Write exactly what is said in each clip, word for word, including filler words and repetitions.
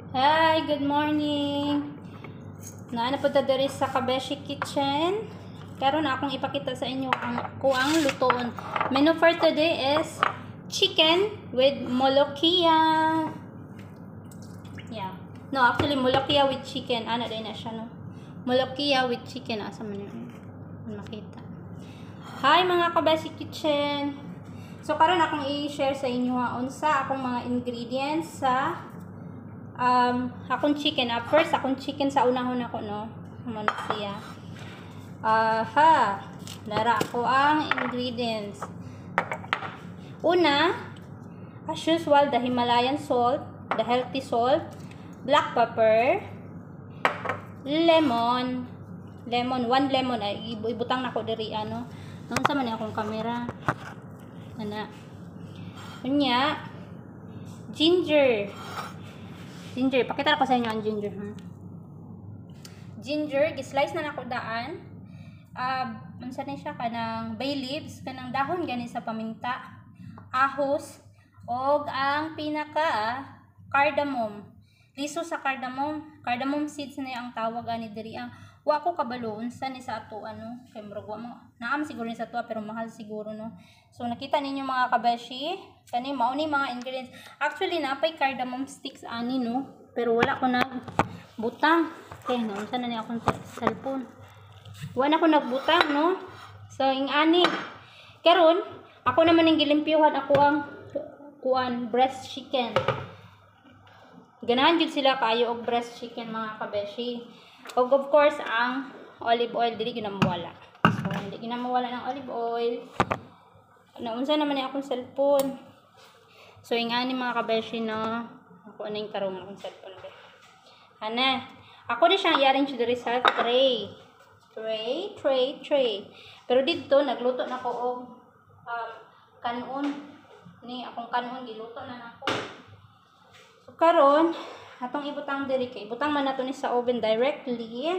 Hi, good morning. Naana po ta diri sa Kabeshi Kitchen. Karon akong ipakita sa inyo ang ko ang lutoon. Menu for today is chicken with molokia. Yeah. No, actually molokia with chicken. Ana din na siya no. Molokia with chicken asa man yun. Makita. Hi mga Kabeshi Kitchen. So karon akong i-share sa inyo ha unsa akong mga ingredients sa Um, akong chicken. Uh, first, akong chicken sa unahon ako, no? Ano siya? Uh, ha. Lara ako ang ingredients. Una, as usual, the Himalayan salt, the healthy salt, black pepper, lemon, lemon, one lemon, ay ibutang na ko diri, ano? Nung sa man akong camera. Ana. Kunya, ginger. Ginger, pakita ko sa inyo ang ginger. Hmm? Ginger, gislice na nako daan. Uh, unsa ni siya kanang bay leaves, kanang dahon gani sa paminta, ahos, og ang pinaka cardamom. Liso sa cardamom, cardamom seeds na ang tawag ani diri ang wa ko kabalo unsa ni sa ato ano, kay murag wa mo. Naam siguro ni sa ato pero mahal siguro no. So nakita ninyo mga kabeshi, kani mao ni mga ingredients. Actually napay cardamom sticks ani no, pero wala ko nag butang. Okay, naunsa na ni akong cellphone. Wala ko nagbutang no. So ing ani. Karon ako naman ning gilimpyuhan ako ang kuan breast chicken. Ganahan jud sila kayo og breast chicken mga kabeshi. Og of course ang olive oil dili gyud na mawala. So hindi gyud na mawala ng olive oil. Naunsa naman ni akong cellphone. So ingani mga kabeshi no. Ako na yung karong akong cellphone. Ana. Ako ni siyang i-arrange diri sa tray. Tray, tray, tray. Pero dito nagluto na ko og um, kanon ni akong kanon giluto na nako. So karon atong ibutang diri kay ibutang man nato ni sa oven directly.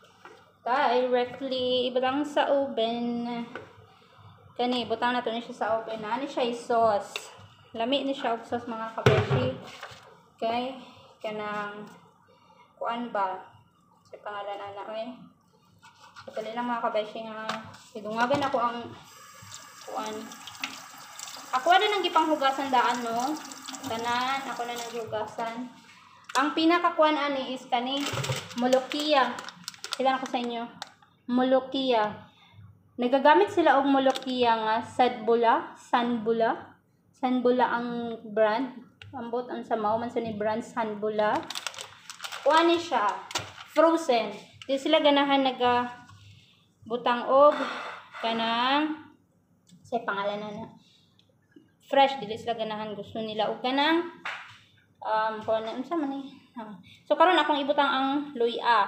Directly ibutang sa oven. Kani ibutang nato ni siya sa oven. Ani siya i-sauce. Lami ni siya og sauce mga kabeshi. Okay? Kanang kuan ba? Sa pangalan ana oy. Patuloy lang mga kabeshi nga idungagan ako ang kuan. Ako na nang gipanghugasan daan no. Tanan ako na nang hugasan. Ang pinakakuan ani is kani molokia. Ilan ako sa inyo? Molokia. Nagagamit sila og molokia nga sadbula, sanbula. Sanbula ang brand. Ambot ang samaw man sa ni brand sanbula. Kuan ni siya frozen. Di sila ganahan naga butang og kanang sa pangalan na fresh dili sila ganahan gusto nila og kanang um kuan na unsa man ni. So karon akong ibutang ang luya.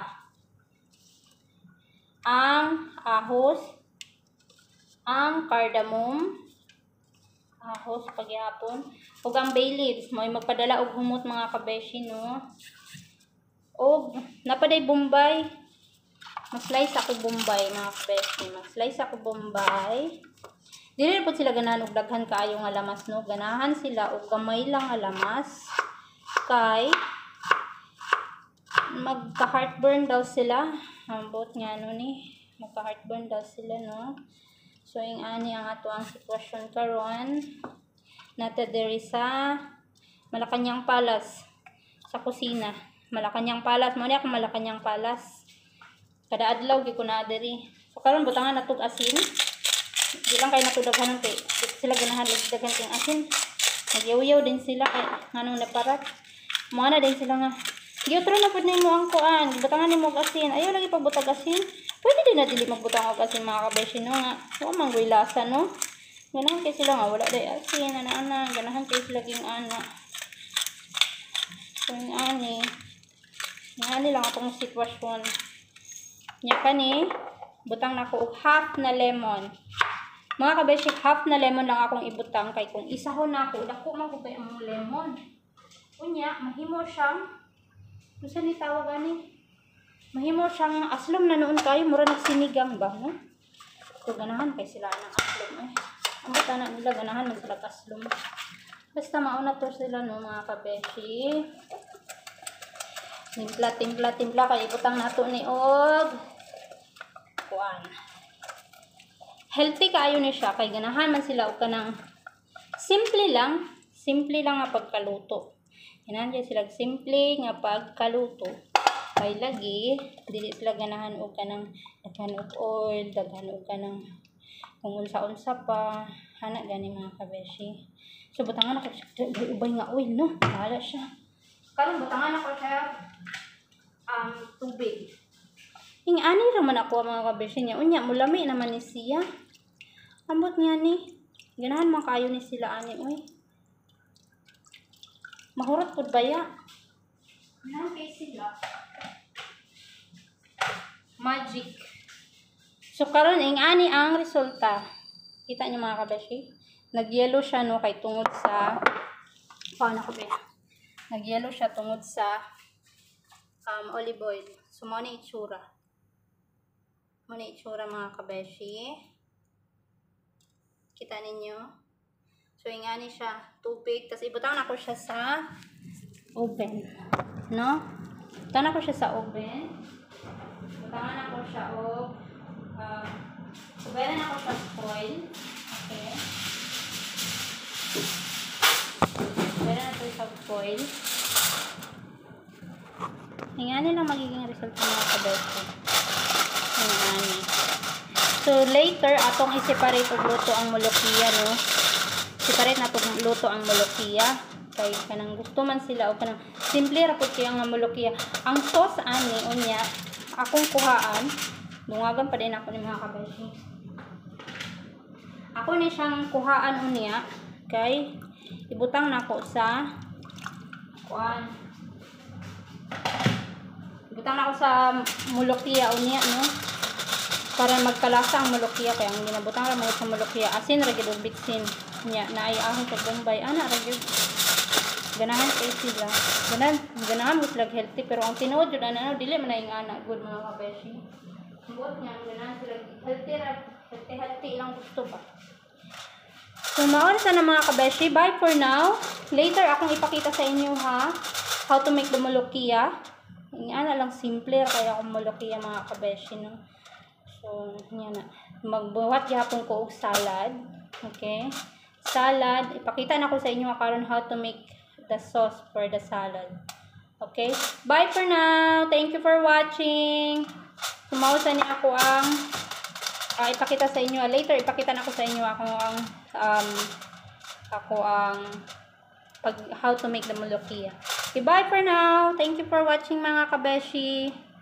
Ang ahos, ang cardamom, ahos pagyapon, ug ang bay leaves mo magpadala og humot mga kabeshi no. Og napaday bombay. Mas-slice ako bombay mga kabeshi. Mas-slice ako bombay. Dili po sila ganahan og daghan kaayo nga lamas no. Ganahan sila og gamay lang nga lamas. Kay magka-heartburn daw sila. Ambot nga no ni. Magka-heartburn daw sila no. So ing ani ang ato ang sitwasyon karon. Nata diri sa Malacañang Palace sa kusina. Malacañang Palace mo ni ako Malacañang Palace. Kada adlaw gyud ko na diri. So karon butangan natug asin. Di lang kay natudaghan ng kay sila ganahan og daghan kay asin. Nagyaw-yaw din sila kay nganong naparat. Mo na din sila nga. Giotro na pud nimo ang kuan. Butangan nimo og asin. Ayaw lagi pagbutag asin. Pwede din na dili magbutang og asin mga kabeshi no nga. Wa man goy lasa no. Ganahan kay sila nga wala day asin ana-ana. Ganahan kay sila ging ana. So ani. Ngani lang atong sitwasyon. Nya kani butang nako og half na lemon. Mga kabeshi, half na lemon lang akong ibutang kay kung isahon na ako, dako man ko kay ang lemon. Unya, mahimo siyang unsa ni tawag ani? Mahimo siyang aslom na noon kayo mura nagsinigang ba, no? So ganahan kay sila ng aslom eh. Ang butana nila ganahan man sila aslom. Basta mauna to sila no mga kabeshi. Timpla, timpla, timpla. Kaya ibutang nato ni og kuan. Healthy kaayo ni siya. Kay ganahan man sila og kanang simple lang. Simple lang nga pagkaluto. Ganahan dyan sila simple nga pagkaluto. Kay lagi, dili sila ganahan og kanang daghan og oil, daghan og kanang kung unsa-unsa pa. Hana gani mga kabeshi. So, butangan ako siya. Ubay nga oil, no? Bahala siya. Karon butangan ako siya um, tubig. Ing ani raman ako mga kabeshi niya. Unya, mulami naman ni siya. Ambot niya ni. Ganahan man kayo ni sila ani. Uy. Mahurot pud baya. Ganahan kay sila. Magic. So, karon ing ani ang resulta. Kita niyo mga kabeshi? Nag-yellow siya no kay tungod sa paano ko ba? Nag-yellow siya tungod sa um, olive oil. So, mo ni itsura. Mo ni itsura mga kabeshi. Kita ninyo? So, ing ani siya tubig. Tapos, ibutang na ko siya sa oven. No? Ibutang na ko siya sa oven. Ibutangan na ko siya o uh, Ubayan na ako sa foil. Okay. Ubayan na ito sa foil. Hingani lang magiging result ng mga kabeshi. Hingani. So, later, atong i-separate og luto ang molokiya, no? Separate na itong luto ang molokiya. Kaya kanang gusto man sila o kanang simple rapod kaya ang molokiya. Ang sauce, ani, unya, akong kuhaan. Dungagan pa din ako ni mga kabeshi. Ako ni siyang kuhaan unya kay ibutang na ko sa kuan. Ibutang na ko sa molokiya unya no para magkalasa ang molokiya kay ang ginabutang ra mo sa molokiya asin ra gid og bitsin nya naay ahon sa Bombay ana ra gid ganahan kay sila ganahan ganahan mo sila healthy pero ang tinuod jud ana dili man ing ana good mga kabeshi. Buot niya ganahan sila healthy ra healthy healthy lang gusto ba. So, maon sa na mga kabeshi. Bye for now. Later, akong ipakita sa inyo ha. How to make the molokiya. Yan na lang simple. Kaya akong molokiya mga kabeshi. No? So, yan na. Magbuhat yapon ko og salad. Okay. Salad. Ipakita na ko sa inyo karon how to make the sauce for the salad. Okay. Bye for now. Thank you for watching. Sumausa niya ako ang Uh, ipakita sa inyo later ipakita na ko sa inyo ako ang um ako ang pag how to make the molokiya. Okay, bye for now. Thank you for watching mga kabeshi.